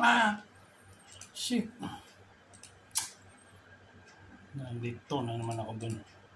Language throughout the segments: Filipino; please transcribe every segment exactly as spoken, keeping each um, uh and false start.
Ah! Shit. Nandito na naman ako dun.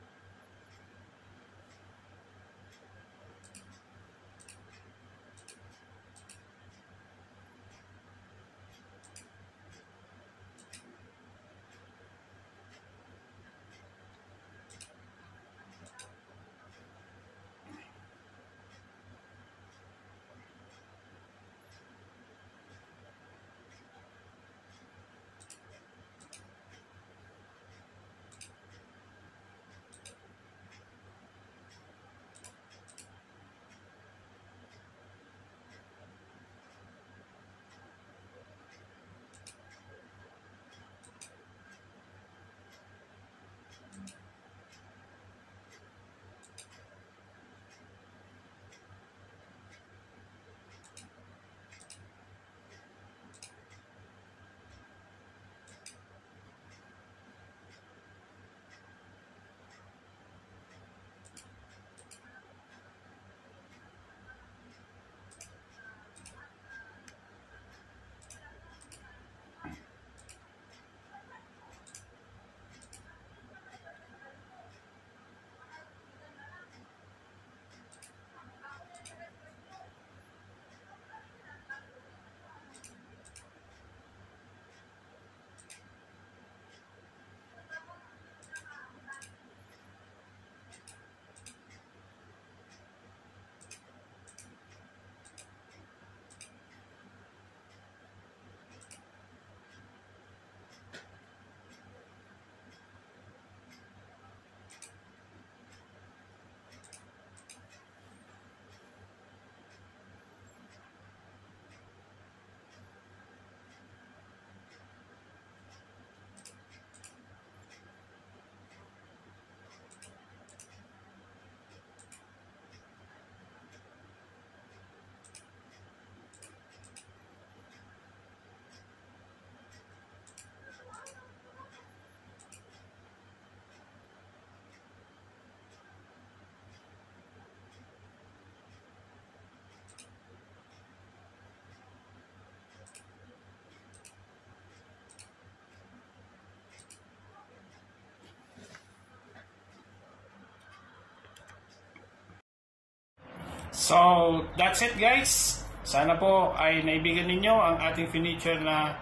So, that's it guys. Sana po ay naibigan ninyo ang ating feature na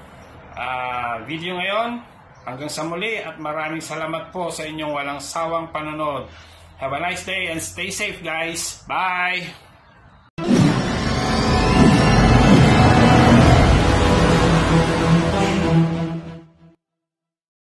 uh, video ngayon. Hanggang sa muli at maraming salamat po sa inyong walang sawang panonood. Have a nice day and stay safe guys. Bye!